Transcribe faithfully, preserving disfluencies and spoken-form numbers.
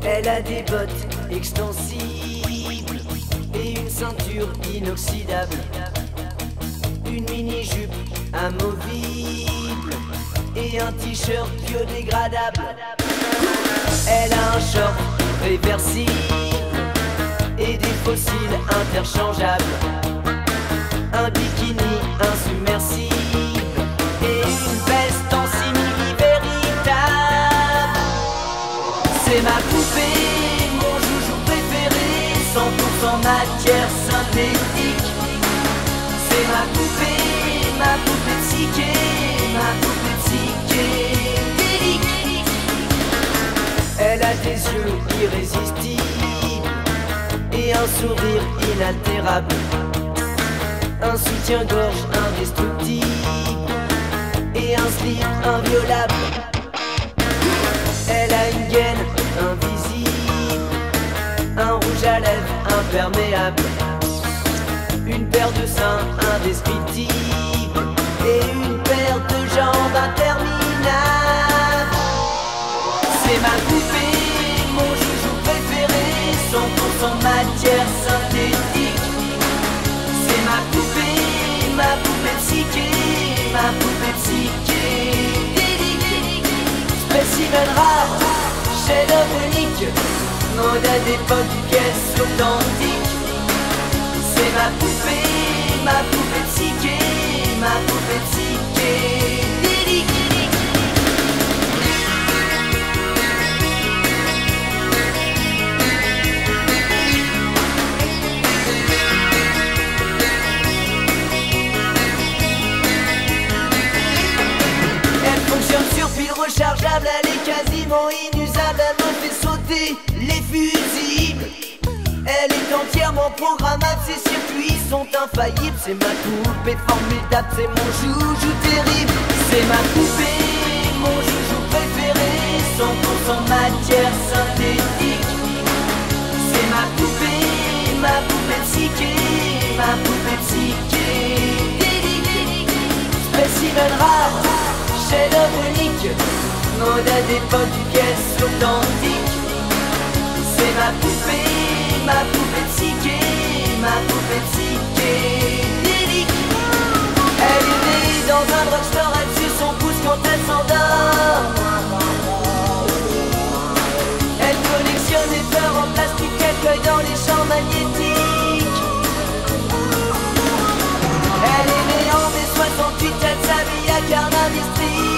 Elle a des bottes extensibles et une ceinture inoxydable, une mini-jupe amovible et un t-shirt biodégradable. Elle a un short réversible et des fossiles interchangeables, un bikini insubmersible et une veste en simili véritable. C'est ma poupée, mon joujou préféré, cent pour cent matière synthétique. C'est ma poupée, ma poupée psyché, ma poupée psychédélique. Elle a des yeux irrésistibles et un sourire inaltérable, un soutien-gorge indestructible et un slip inviolable. Elle a une gaine invisible, un rouge à lèvres imperméable, une paire de seins indescriptibles et une paire de jambes interminables. C'est ma poupée, mon joujou préféré, cent pour cent matière synthétique. C'est ma poupée, ma poupée psyché, ma poupée psychédélique. Spécimen rare, chef-d'œuvre unique, modèle d'époque, pièce authentique. C'est ma poupée, ma poupée psyché, ma poupée psychédélique. Elle fonctionne sur pile rechargeable, elle est quasiment inusable, elle me fait sauter les fusibles. Elle est entièrement programmable, ses circuits sont infaillibles. C'est ma poupée formidable, c'est mon joujou terrible. C'est ma poupée, mon joujou préféré, cent pour cent matière synthétique. C'est ma poupée, ma poupée psyché, ma poupée psychédélique. Spécimen rare, chef-d'œuvre unique, modèle d'époque, pièce authentique. C'est ma poupée, ma poupée psyché, ma poupée psychédélique. Elle est née dans un drugstore, elle suce son pouce quand elle s'endort. Elle collectionne les fleurs en plastique qu'elle cueille dans les champs magnétiques. Elle est née en mai soixante-huit, elle s'habille à Carnaval Street.